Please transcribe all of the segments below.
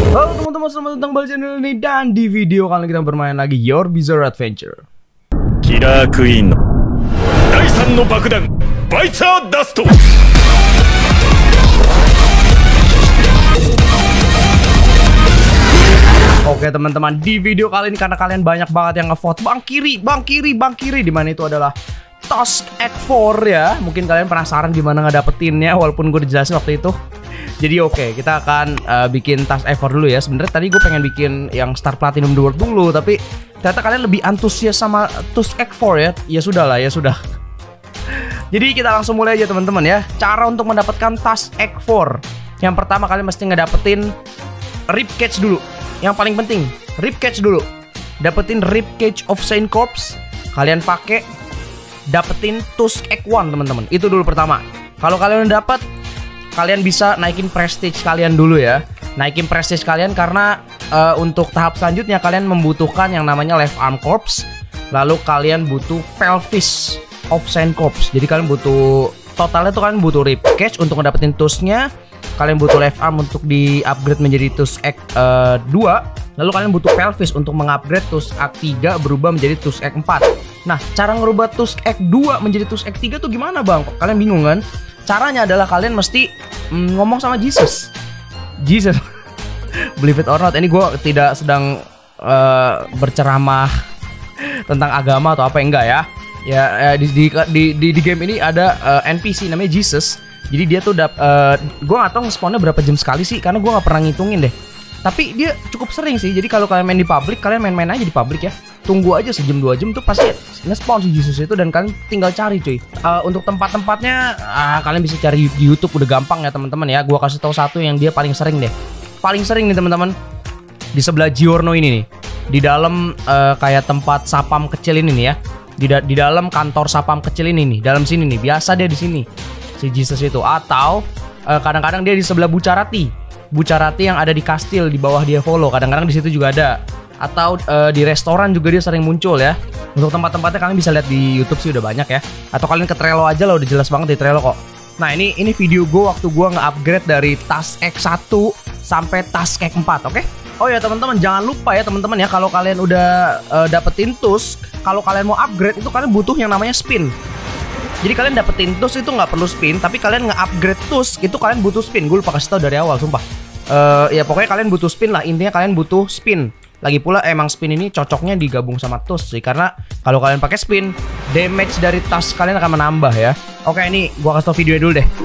Halo teman-teman, selamat datang kembali di channel ini. Dan di video kali ini kita bermain lagi Your Bizarre Adventure. キラークイーンの第3の爆弾バイツァーダスト。 Oke teman-teman, di video kali ini karena kalian banyak banget yang ngevote bang kiri, dimana itu adalah Tusk Egg 4 ya. Mungkin kalian penasaran gimana ngedapetinnya, walaupun gue dijelasin waktu itu. Jadi oke, kita akan bikin Tusk Egg 4 dulu ya. Sebenarnya tadi gue pengen bikin yang Star Platinum The World dulu, tapi ternyata kalian lebih antusias sama Tusk Egg 4 ya. Ya sudah lah, ya sudah. Jadi kita langsung mulai aja teman-teman ya. Cara untuk mendapatkan Tusk Egg 4. Yang pertama kalian mesti ngedapetin Rib Cage dulu. Yang paling penting, Rib Cage dulu. Dapetin Rib Cage of Saint Corps. Kalian pakai, dapetin Tusk Egg 1 teman-teman. Itu dulu pertama. Kalau kalian udah dapet, kalian bisa naikin prestige kalian dulu ya. Naikin prestige kalian karena untuk tahap selanjutnya kalian membutuhkan yang namanya Left Arm Corps. Lalu kalian butuh Pelvis of Saint Corps. Jadi kalian butuh, totalnya tuh kalian butuh Rib Cage untuk ngedapetin Tusknya. Kalian butuh left arm untuk di-upgrade menjadi Tusk Egg 2. Lalu kalian butuh pelvis untuk mengupgrade Tusk Egg 3 berubah menjadi Tusk Egg 4. Nah, cara ngerubah Tusk Egg 2 menjadi Tusk Egg 3 tuh gimana bang? Kalian bingung kan? Caranya adalah kalian mesti ngomong sama Jesus. Believe it or not, ini gue tidak sedang berceramah tentang agama atau apa, enggak ya. Ya di game ini ada NPC namanya Jesus. Jadi dia tuh gue gak tau nge-spawnnya berapa jam sekali sih, karena gue gak pernah ngitungin deh. Tapi dia cukup sering sih. Jadi kalau kalian main di public, kalian main-main aja di public ya. Tunggu aja sejam 2 jam tuh pasti nge-spawn si Jesus itu, dan kalian tinggal cari cuy. Untuk tempat-tempatnya kalian bisa cari di YouTube, udah gampang ya teman-teman ya. Gue kasih tahu satu yang dia paling sering deh. Paling sering nih teman-teman, di sebelah Giorno ini nih. Di dalam kayak tempat sapam kecil ini nih ya. Di dalam kantor sapam kecil ini nih, dalam sini nih. Biasa dia di sini si Jesus itu. Atau kadang-kadang dia di sebelah Bucarati yang ada di kastil di bawah dia follow. Kadang-kadang di situ juga ada. Atau di restoran juga dia sering muncul ya. Untuk tempat-tempatnya kalian bisa lihat di YouTube sih udah banyak ya. Atau kalian ke Trello aja lah, udah jelas banget di Trello kok. Nah ini video gue waktu gue nge-upgrade dari Tusk Egg 1 sampai Tusk Egg 4, oke? Oh ya teman-teman, jangan lupa ya teman-teman ya, kalau kalian udah dapetin Tusk, kalau kalian mau upgrade itu kalian butuh yang namanya spin. Jadi kalian dapetin Tusk itu nggak perlu spin, tapi kalian nge-upgrade Tusk itu kalian butuh spin. Gue lupa kasih tau dari awal, sumpah. Ya pokoknya kalian butuh spin lah, intinya kalian butuh spin. Lagi pula emang spin ini cocoknya digabung sama Tusk sih, karena kalau kalian pakai spin, damage dari Tusk kalian akan menambah ya. Oke, ini gue kasih tau videonya dulu deh.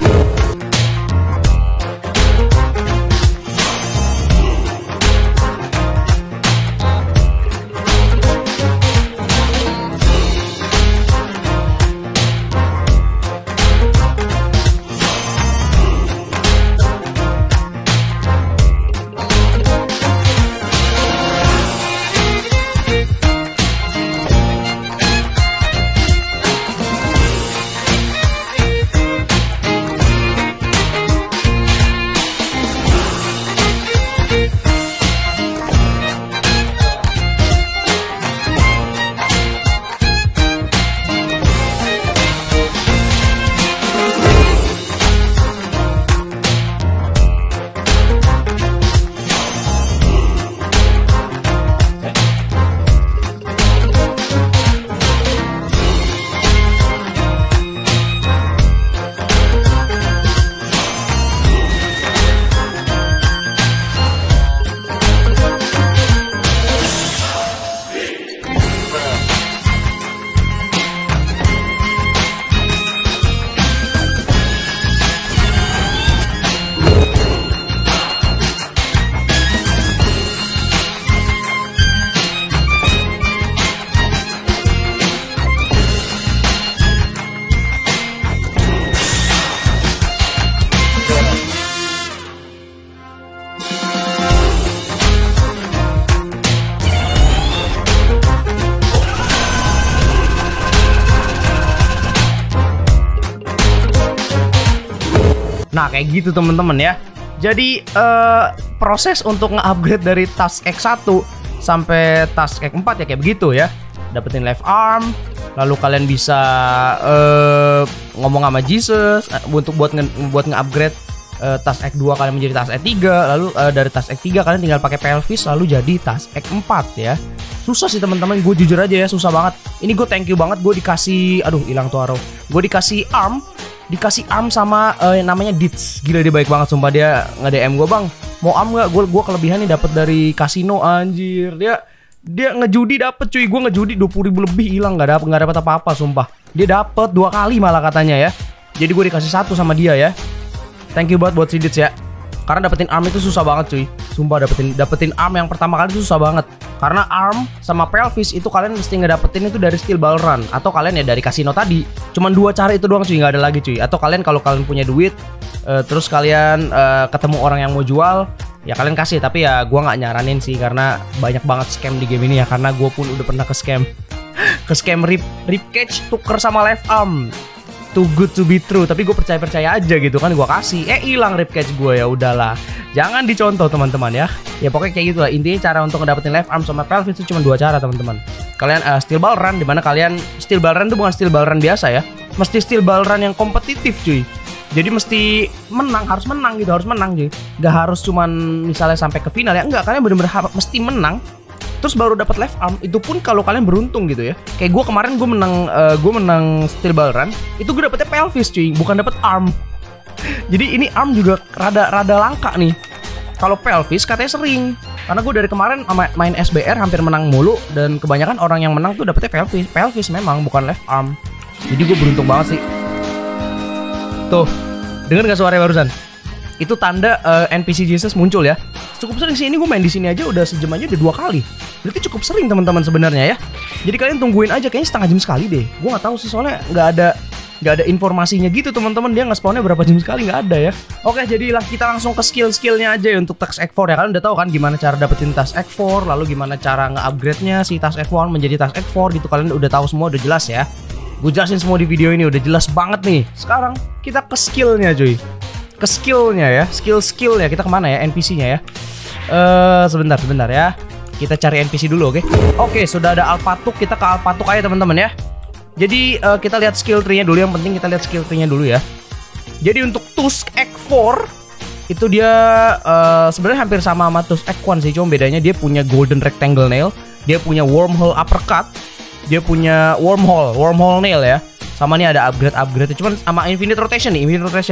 Nah kayak gitu teman-teman ya. Jadi proses untuk nge-upgrade dari Tusk Egg 1 sampai Tusk Egg 4 ya kayak begitu ya. Dapetin left arm, lalu kalian bisa ngomong sama Jesus untuk buat nge-upgrade tas X2 kalian menjadi tas X3, lalu dari tas X3 kalian tinggal pakai pelvis lalu jadi tas X4 ya. Susah sih teman-teman, gue jujur aja ya, susah banget. Ini gue thank you banget, gue dikasih, aduh hilang tuh arrow. Gue dikasih arm sama namanya Dits. Gila dia baik banget sumpah, dia nge-DM gue, "Bang, mau arm nggak? Gue kelebihan nih dapat dari kasino." Anjir, dia ngejudi dapet cuy. Gue ngejudi 20.000 lebih hilang, nggak dapat apa-apa sumpah. Dia dapet 2 kali malah katanya ya. Jadi gue dikasih 1 sama dia ya. Thank you banget buat si Dits ya. Karena dapetin arm itu susah banget cuy. Sumpah dapetin arm yang pertama kali itu susah banget. Karena arm sama pelvis itu kalian mesti ngedapetin itu dari Steel Ball Run, atau kalian ya dari kasino tadi. Cuman 2 cara itu doang cuy, nggak ada lagi cuy. Atau kalian kalau kalian punya duit, terus kalian ketemu orang yang mau jual, ya kalian kasih. Tapi ya gue nggak nyaranin sih, karena banyak banget scam di game ini ya. Karena gue pun udah pernah ke scam rib cage tuker sama left arm. Too good to be true, tapi gue percaya aja gitu kan, gue kasih, hilang ribcage gue. Ya udahlah, jangan dicontoh teman-teman ya. Ya pokoknya kayak gitulah intinya. Cara untuk ngedapetin left arm sama pelvis itu cuma 2 cara teman-teman. Kalian Steel Ball Run, dimana kalian Steel Ball Run itu bukan Steel Ball Run biasa ya, mesti Steel Ball Run yang kompetitif cuy. Jadi mesti menang, harus menang gitu, harus menang cuy. Gak harus cuman misalnya sampai ke final ya, enggak, kalian bener-bener mesti menang. Terus baru dapat left arm, itu pun kalau kalian beruntung gitu ya. Kayak gue kemarin gue menang Steel Ball Run, itu gue dapetnya pelvis cuy, bukan dapet arm. Jadi ini arm juga rada langka nih. Kalau pelvis katanya sering, karena gue dari kemarin main SBR hampir menang mulu, dan kebanyakan orang yang menang tuh dapetnya pelvis memang, bukan left arm. Jadi gue beruntung banget sih. Tuh, denger gak suaranya barusan? Itu tanda NPC Jesus muncul ya. Cukup sering sih, ini gue main di sini aja udah sejam aja udah 2 kali. Berarti cukup sering teman-teman sebenarnya ya. Jadi kalian tungguin aja, kayaknya setengah jam sekali deh. Gue nggak tahu sih, soalnya nggak ada informasinya gitu teman-teman. Dia nge-spawnnya berapa jam sekali, nggak ada ya. Oke, jadilah kita langsung ke skill-skillnya aja ya untuk tas X4 ya. Kalian udah tahu kan gimana cara dapetin tas X4, lalu gimana cara nge-upgrade-nya si tas X1 menjadi tas X4 gitu. Kalian udah tahu semua, udah jelas ya. Gue jelasin semua di video ini, udah jelas banget nih. Sekarang kita ke skillnya cuy. Ke skillnya ya, skill-skillnya. Kita kemana ya, NPC-nya ya. Sebentar ya. Kita cari NPC dulu, oke? Oke, sudah ada Alphatuk, kita ke Alphatuk aja teman-teman ya. Jadi kita lihat skill tree-nya dulu, yang penting kita lihat skill tree-nya dulu ya. Jadi untuk Tusk X4 itu dia sebenarnya hampir sama Tusk X1 sih, cuma bedanya dia punya Golden Rectangle Nail, dia punya Wormhole Uppercut, dia punya Wormhole Nail ya. Sama nih ada upgrade, cuman sama Infinite Rotation nih,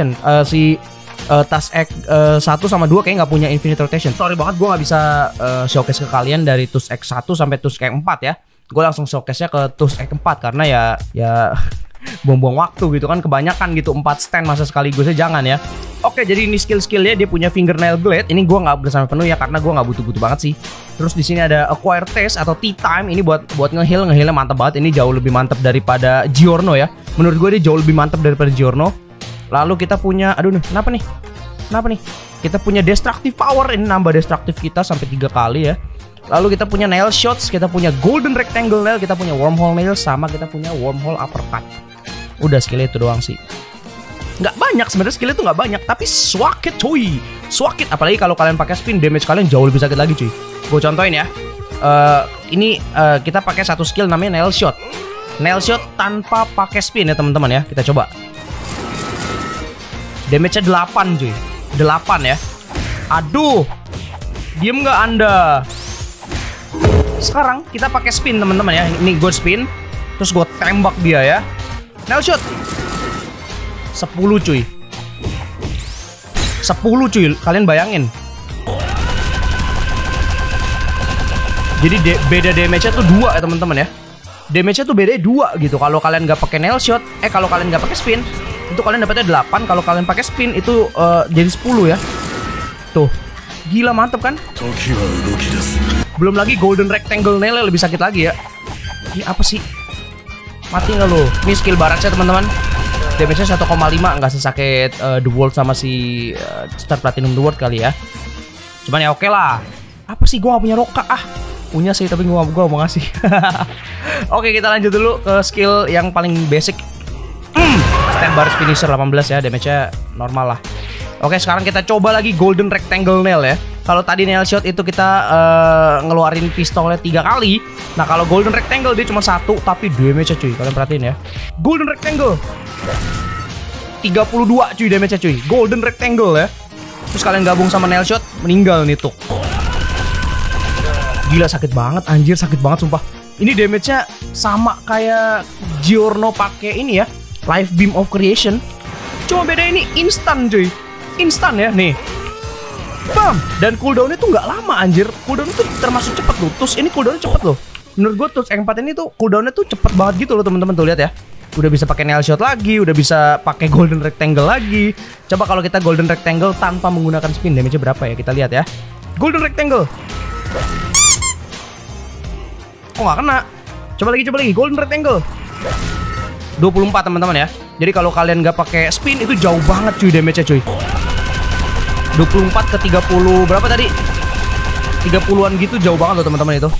si tas X1 sama 2 kayaknya nggak punya Infinite Rotation. Sorry banget, gue nggak bisa showcase ke kalian dari Tusk X1 sampai Tusk X4 ya. Gue langsung showcase-nya ke Tusk X4 karena ya buang-buang waktu gitu kan, kebanyakan gitu 4 stand masa sekaligus jangan ya. Oke, jadi ini skill-skillnya, dia punya Fingernail Blade. Ini gue nggak bersama penuh ya karena gue nggak butuh butuh banget sih. Terus di sini ada Acquire Taste atau Tea Time. Ini buat nge-healnya mantap banget. Ini jauh lebih mantap daripada Giorno ya. Menurut gue dia jauh lebih mantap daripada Giorno. Lalu kita punya, aduh nih, kenapa nih? Kita punya Destructive Power, ini nambah destruktif kita sampai 3 kali ya. Lalu kita punya Nail Shots, kita punya Golden Rectangle Nail, kita punya Wormhole Nail, sama kita punya Wormhole Uppercut. Udah skillnya itu doang sih. Nggak banyak sebenarnya, skillnya itu nggak banyak, tapi swakit cuy. Swakit, apalagi kalau kalian pakai spin, damage kalian jauh lebih sakit lagi cuy. Gue contohin ya. Ini kita pakai satu skill namanya Nail Shot. Nail Shot tanpa pakai spin ya teman-teman ya. Kita coba. Damage-nya 8 cuy. 8 ya. Aduh. Diem nggak Anda? Sekarang kita pakai spin teman-teman ya. Ini gue spin, terus gue tembak dia ya. Nail Shot 10 cuy. 10 cuy. Kalian bayangin. Jadi beda damage-nya tuh 2 ya teman-teman ya. Damage-nya tuh beda 2 gitu. Kalau kalian nggak pakai Nail Shot, kalau kalian nggak pakai spin, itu kalian dapatnya 8. Kalau kalian pakai spin itu jadi 10 ya. Tuh. Gila mantep kan? Belum lagi Golden Rectangle Nail lebih sakit lagi ya. Ini apa sih? Mati nggak lo? Ini skill Barracks ya teman-teman. Damage-nya 1,5, nggak sesakit The World sama si Star Platinum The World kali ya. Cuman ya oke lah. Apa sih, gua nggak punya roka Punya sih tapi gua mau ngasih. Oke, kita lanjut dulu ke skill yang paling basic. Stand Barracks Finisher 18 ya, damage-nya normal lah. Oke, sekarang kita coba lagi Golden Rectangle Nail ya. Kalau tadi Nail Shot itu kita ngeluarin pistolnya 3 kali. Nah, kalau Golden Rectangle dia cuma 1, tapi damage-nya cuy, kalian perhatiin ya. Golden Rectangle 32 cuy damage-nya cuy. Golden Rectangle ya. terus kalian gabung sama nail shot, meninggal nih tuh. Gila sakit banget anjir, sakit banget sumpah. Ini damage-nya sama kayak Giorno pakai ini ya, Life Beam of Creation. Cuma beda ini instan cuy. Instan ya nih. Bam. Dan cooldown-nya tuh nggak lama anjir. Cooldown itu termasuk cepet loh. Terus ini cooldown-nya cepet loh. Menurut gue Tusk X4 ini tuh cooldown-nya tuh cepet banget gitu loh teman-teman, tuh lihat ya. Udah bisa pakai nail shot lagi, udah bisa pakai golden rectangle lagi. Coba kalau kita golden rectangle tanpa menggunakan spin, damage-nya berapa ya? Kita lihat ya. Golden rectangle. Oh nggak kena. Coba lagi golden rectangle. 24 teman-teman ya. Jadi kalau kalian nggak pakai spin itu jauh banget cuy damage-nya cuy. 24 ke 30 berapa tadi? 30-an gitu jauh banget loh teman-teman itu.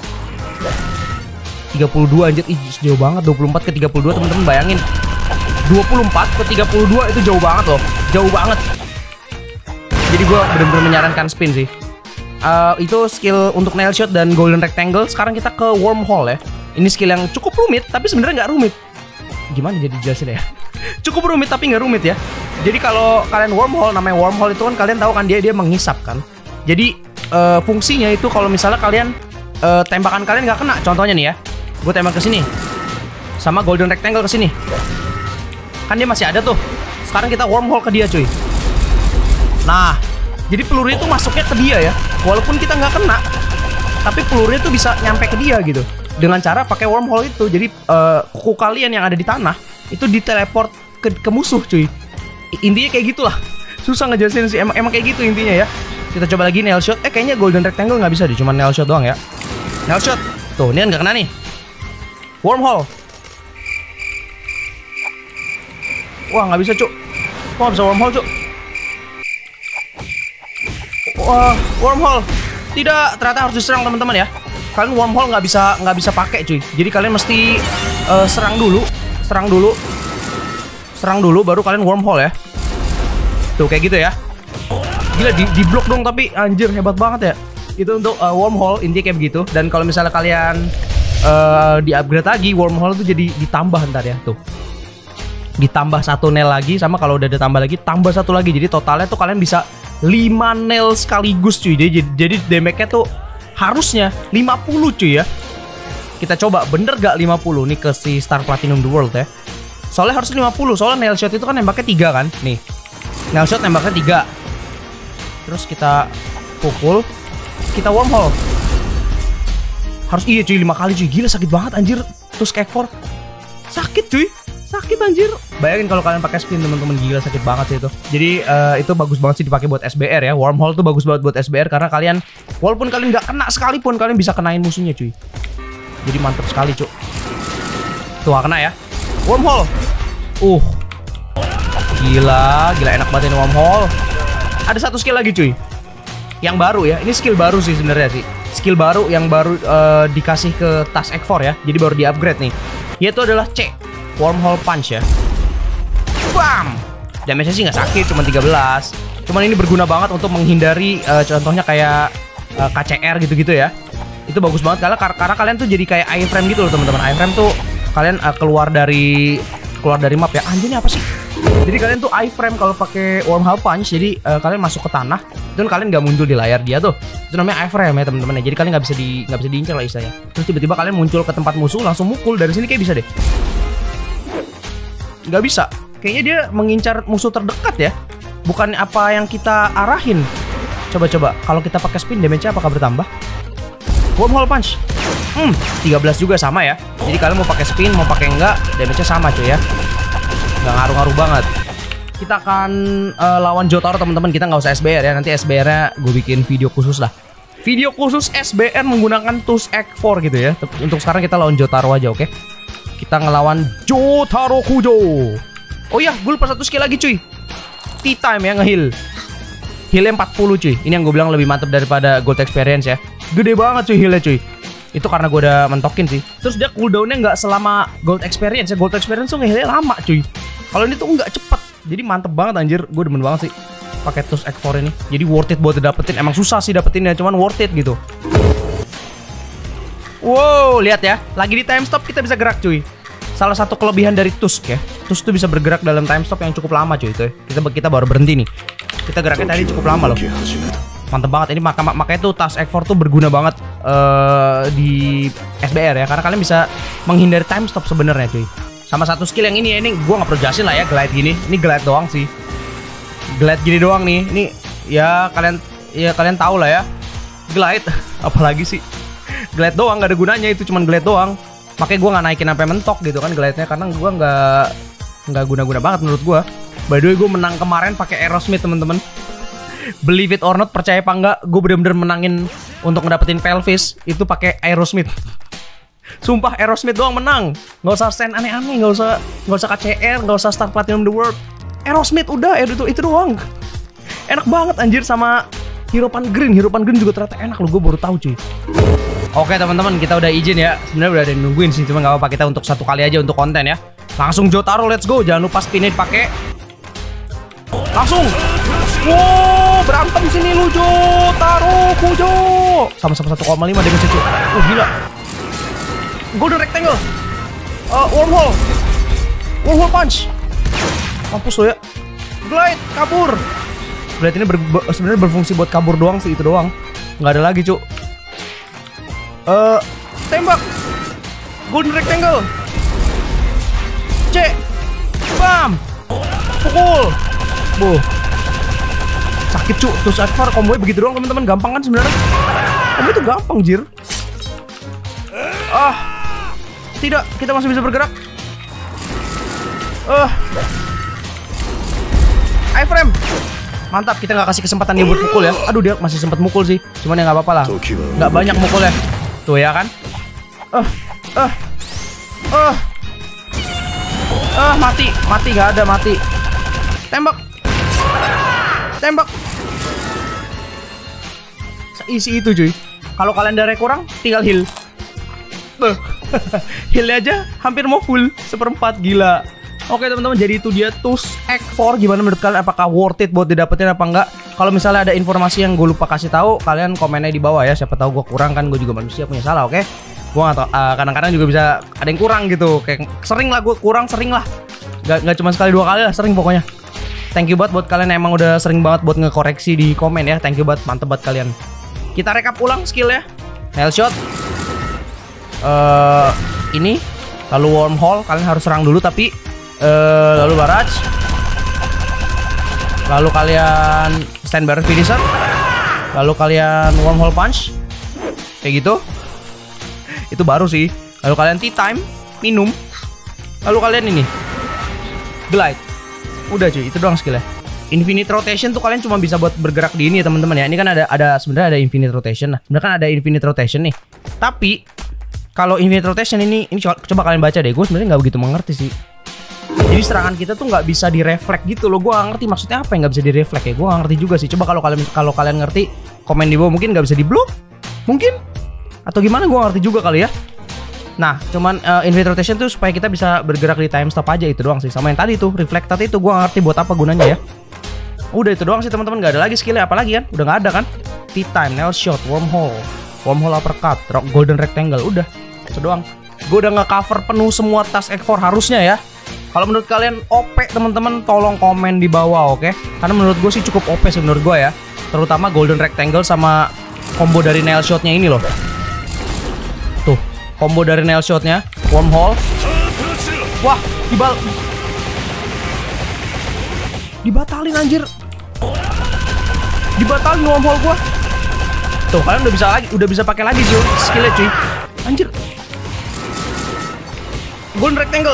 32 anjir, ih jauh banget. 24 ke 32 teman-teman bayangin. 24 ke 32 itu jauh banget loh. Jauh banget. Jadi gue bener-bener menyarankan spin sih. Itu skill untuk nail shot dan golden rectangle. Sekarang kita ke wormhole ya. Ini skill yang cukup rumit tapi sebenarnya nggak rumit. Gimana jadi jelasin ya? Cukup rumit tapi nggak rumit ya. Jadi kalau kalian wormhole, namanya wormhole itu kan kalian tahu kan dia menghisap kan. Jadi fungsinya itu kalau misalnya kalian tembakan kalian nggak kena, contohnya nih ya, gue tembak ke sini, sama golden rectangle ke sini, kan dia masih ada tuh. Sekarang kita wormhole ke dia cuy. Nah, jadi pelurunya tuh masuknya ke dia ya, walaupun kita nggak kena, tapi pelurunya tuh bisa nyampe ke dia gitu. Dengan cara pakai wormhole itu, jadi kuku kalian yang ada di tanah itu diteleport ke musuh cuy. Intinya kayak gitulah. Susah ngejelasin sih, emang kayak gitu intinya ya. Kita coba lagi nail shot. Kayaknya golden rectangle nggak bisa deh, cuma nail shot doang ya. Nail shot. Tuh, ini kan nggak kena nih. Wormhole. Wah, nggak bisa cuk. Wah, bisa wormhole cuk. Wah, wormhole. Tidak, ternyata harus diserang teman-teman ya. Kalian wormhole nggak bisa pakai cuy. Jadi kalian mesti serang dulu, baru kalian wormhole ya. Tuh kayak gitu ya. Gila di blok dong, tapi anjir hebat banget ya. Itu untuk wormhole intinya kayak begitu. Dan kalau misalnya kalian di upgrade lagi, wormhole itu jadi ditambah ntar ya tuh. Ditambah 1 nail lagi, sama kalau udah ditambah lagi tambah 1 lagi. Jadi totalnya tuh kalian bisa 5 nail sekaligus cuy. Jadi damage-nya tuh harusnya 50 cuy ya. Kita coba bener gak 50 nih ke si Star Platinum The World ya. Soalnya harus 50, soalnya nail shot itu kan nembaknya 3 kan. Nih, nail shot nembaknya 3. Terus kita pukul, kita wormhole. Harus iya cuy 5 kali cuy. Gila sakit banget anjir. Tusk X4 sakit cuy. Sakit anjir. Bayangin kalau kalian pakai spin teman-teman, gila sakit banget sih itu. Jadi itu bagus banget sih dipakai buat SBR ya. Wormhole tuh bagus banget buat SBR karena kalian walaupun kalian nggak kena sekalipun kalian bisa kenain musuhnya cuy. Jadi mantep sekali cuy. Tuh gak kena ya. Wormhole. Gila enak banget ini wormhole. Ada 1 skill lagi cuy. Yang baru ya. Ini skill baru sih sebenarnya sih. Skill baru yang baru dikasih ke Tusk X4 ya. Jadi baru di-upgrade nih. Yaitu adalah C. Wormhole Punch ya. Bam. Damage-nya sih nggak sakit, cuma 13. Cuman ini berguna banget untuk menghindari contohnya kayak KCR gitu-gitu ya. Itu bagus banget karena kalian tuh jadi kayak iframe gitu loh teman-teman. Iframe tuh kalian keluar dari map ya. Anjir ini apa sih? Jadi kalian tuh iframe kalau pakai wormhole punch. Jadi kalian masuk ke tanah, itu kalian nggak muncul di layar dia tuh. Itu namanya iframe ya teman-teman ya. Jadi kalian nggak bisa diincar lah istilahnya. Terus tiba-tiba kalian muncul ke tempat musuh langsung mukul dari sini kayak bisa deh. Nggak bisa. Kayaknya dia mengincar musuh terdekat ya. Bukan apa yang kita arahin. Coba kalau kita pakai spin damage-nya apakah bertambah? Wormhole punch. 13 juga sama ya. Jadi kalian mau pakai spin mau pakai enggak, damage-nya sama cuy ya. Nggak ngaruh-ngaruh banget. Kita akan lawan Jotaro teman-teman. Kita nggak usah SBR ya. Nanti SBR-nya gue bikin video khusus lah. Video khusus SBR menggunakan Tusk X4 gitu ya. Untuk sekarang kita lawan Jotaro aja, oke? Kita ngelawan Jotaro Kujo. Oh iya, gue lupa 1 skill lagi cuy. T-time ya nge-heal. Heal-nya 40 cuy. Ini yang gue bilang lebih mantap daripada Gold Experience ya. Gede banget cuy heal-nya cuy. Itu karena gue udah mentokin sih. Terus dia cooldown-nya nggak selama Gold Experience ya. Gold Experience tuh nge-heal-nya lama cuy. Kalau ini tuh nggak cepet. Jadi mantep banget anjir. Gue demen banget sih pakai Tusk X4 ini. Jadi worth it buat dapetin. Emang susah sih dapetinnya, cuman worth it gitu. Wow, lihat ya. Lagi di time stop kita bisa gerak cuy. Salah satu kelebihan dari Tusk ya. Tusk tuh bisa bergerak dalam time stop yang cukup lama cuy itu. Kita baru berhenti nih. Kita geraknya tadi cukup lama loh. Mantep banget. Ini makanya tuh task X4 tuh berguna banget di SBR ya, karena kalian bisa menghindari time stop sebenarnya cuy. Sama satu skill yang ini gua nggak perlu jelasin lah ya, glide gini. Ini glide doang sih. Glide gini doang nih. Ini ya kalian tahu lah ya. Glide apalagi sih. Glide doang, nggak ada gunanya, itu cuman glide doang. Makanya gua nggak naikin sampai mentok gitu kan glide-nya, karena gua nggak guna-guna banget menurut gua. By the way, gua menang kemarin pakai Aerosmith temen-temen. Believe it or not, percaya apa enggak, gue bener-bener menangin untuk ngedapetin pelvis itu pakai Aerosmith. Sumpah Aerosmith doang menang. Nggak usah stand aneh-aneh, nggak usah KCR, nggak usah Star Platinum the World. Aerosmith udah, itu doang. Enak banget anjir, sama Hierophant Green juga ternyata enak loh, gue baru tahu cuy. Oke teman-teman, kita udah izin ya. Sebenarnya udah ada yang nungguin sih, cuma nggak apa-apa, kita untuk satu kali aja untuk konten ya. Langsung Jotaro, let's go. Jangan lupa spin it pakai. Langsung. Wow, berantem sini lu Jotaro, Kujo. Sama-sama 1,5 dengan cucu. Gila. Golden Rectangle. Wormhole punch. Mampus lo ya. Glide, kabur. Glide ini sebenarnya berfungsi buat kabur doang sih, itu doang. Nggak ada lagi, Cuk. Tembak. Golden Rectangle. C. Bam. Pukul. Boh. Sakit cu, terus Akvar combo begitu doang teman-teman, gampang kan sebenarnya? Combo itu gampang jir. Tidak, kita masih bisa bergerak. Iframe. Mantap, kita nggak kasih kesempatan dia buat mukul ya. Aduh, dia masih sempat mukul sih. Cuman ya nggak apa-apa lah. Nggak banyak mukul ya. Tuh ya kan. Mati nggak ada, mati. Tembak. Isi itu cuy. Kalau kalian darah kurang, tinggal heal. Healnya aja hampir mau full, 1/4, gila. Oke teman-teman, jadi itu dia Tools X4. Gimana menurut kalian? Apakah worth it buat didapetin apa enggak? Kalau misalnya ada informasi yang gue lupa kasih tahu, kalian komennya di bawah ya. Siapa tahu gue kurang, kan gue juga manusia punya salah, oke? Gue nggak tahu. Kadang-kadang juga bisa ada yang kurang gitu. Kayak sering lah gue kurang, sering lah. Gak cuma sekali 2 kali lah, sering pokoknya. Thank you banget buat kalian yang emang udah sering banget buat ngekoreksi di komen ya. Thank you banget, mantep banget kalian. Kita rekap ulang skill ya. Nail shot. Ini lalu wormhole, kalian harus serang dulu tapi lalu barrage. Lalu kalian stand barrel finisher. Lalu kalian wormhole punch. Kayak gitu. Itu baru sih. Lalu kalian tea time, minum. Lalu kalian ini glide. Udah cuy, itu doang skillnya. Infinite rotation tuh kalian cuma bisa buat bergerak di ini ya teman-teman ya. Ini kan ada sebenarnya ada infinite rotation. Nah, sebenarnya kan ada infinite rotation nih. Tapi kalau infinite rotation ini coba kalian baca deh. Gue sebenarnya nggak begitu mengerti sih. Jadi serangan kita tuh nggak bisa direflek gitu loh. Gue nggak ngerti maksudnya apa yang nggak bisa direflek ya. Gue nggak ngerti juga sih. Coba kalau kalian ngerti, komen di bawah. Mungkin nggak bisa di block, mungkin atau gimana? Gue ngerti juga kali ya. Nah, cuman infinite rotation tuh supaya kita bisa bergerak di time stop aja, itu doang sih. Sama yang tadi tuh reflected itu gue nggak ngerti buat apa gunanya ya. Udah itu doang sih teman-teman, nggak ada lagi skillnya apalagi kan? Udah nggak ada kan? Tea time, nail shot, wormhole uppercut, golden rectangle, udah itu doang. Gue udah nge-cover penuh semua task X4 harusnya ya. Kalau menurut kalian OP teman-teman, tolong komen di bawah, oke? Karena menurut gue sih cukup OP sih menurut gue ya. Terutama golden rectangle sama combo dari nail shotnya ini loh. Tuh, combo dari nail shotnya, wormhole. Wah, dibatalin anjir. Dibatalin wormhole gua. Tuh, kalian udah bisa pakai lagi sih skillnya cuy. Anjir. Golden rectangle.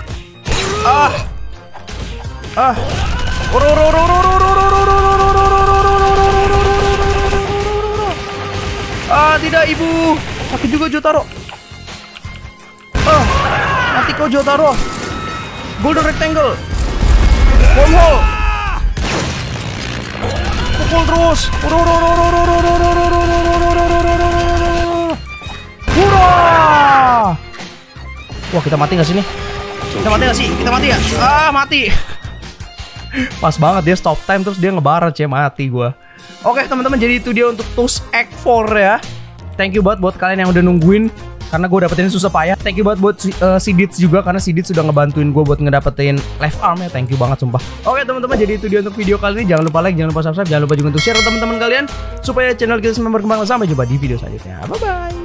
Tidak ibu. Sakit juga Jotaro. Mati kau Jotaro. Golden rectangle. Wormhole. Pukul terus. Hurrah. Wah, kita mati gak sih nih? Kita mati gak sih? Kita mati ya? Mati. Pas banget dia stop time terus dia ngebarat ya, mati gua. Oke teman-teman, jadi itu dia untuk Tools X4 ya. Thank you banget buat kalian yang udah nungguin. karena gue dapetin susah payah. Thank you banget buat si Dits juga, karena si Dits sudah ngebantuin gue buat ngedapetin left arm ya. Thank you banget sumpah. Oke teman-teman, jadi itu dia untuk video kali ini. Jangan lupa like, jangan lupa subscribe, jangan lupa juga untuk share ke teman-teman kalian supaya channel kita semakin berkembang. Sampai jumpa di video selanjutnya. Bye bye.